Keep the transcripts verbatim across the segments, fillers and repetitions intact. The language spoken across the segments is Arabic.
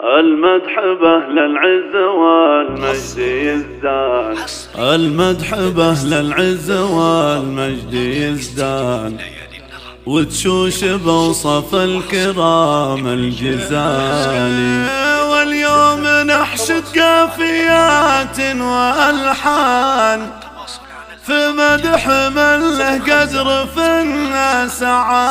المدح بأهل العز والمجد يزدان، المدح بأهل العز والمجد يزدان، وتشوش بوصف الكرام الجزالي. واليوم نحشد قافيات وألحان في مدح من له قدر في الناس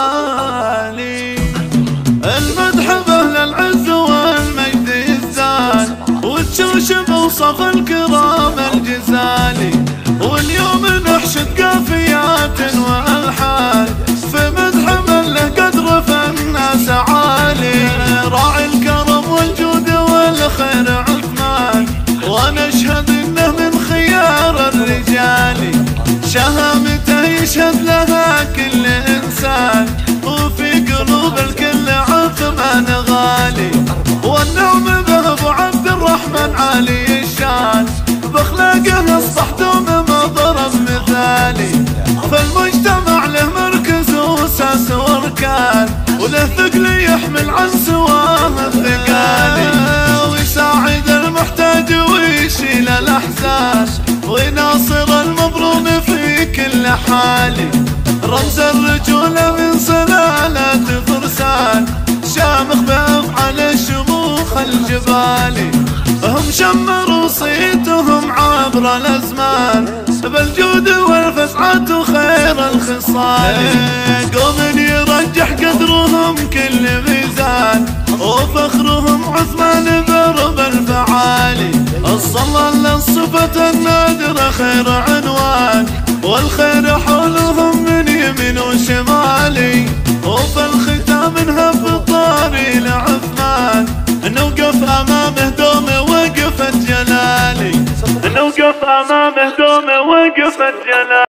عالي. المدح بأهل العز والمجد يزدان، وتشوش بوصف الكرام الجزالي. واليوم نحشد قافيات وألحان في مدح من له قدر في الناس عالي. راعي الكرم والجود والخير عثمان، ونشهد انه من خيار الرجال. شهامته يشهد لها كل انسان، وفي قلوب الكل عثمان غالي. والنعم به ابو عبد الرحمن عالي الشان، باخلاقه اصبح دوم ما ضرب مثالي. فالمجتمع له مركز واساس واركان، وله ثقل يحمل عن سواه الثقالي. ويساعد المحتاج ويشيل الاحزان، ويناصر المظلوم في كل حال. رمز الرجولة من سلالات فرسان، شامخ بأفعال الشموخ الجبالي. هم شمروا صيتهم عبر الأزمان، بالجود والفسعة وخير الخصال. قوم يرجح قدرهم كل ميزان، وفخرهم عثمان ضرب الفعالي. الصلاة للصفة النادرة خير عنوان، والخير حولهم من يمين وشمالي. وفي الختام نهب الطاري لعثمان، نوقف امامه دوم وقفة جلالي، نوقف امامه دوم وقفة جلالي.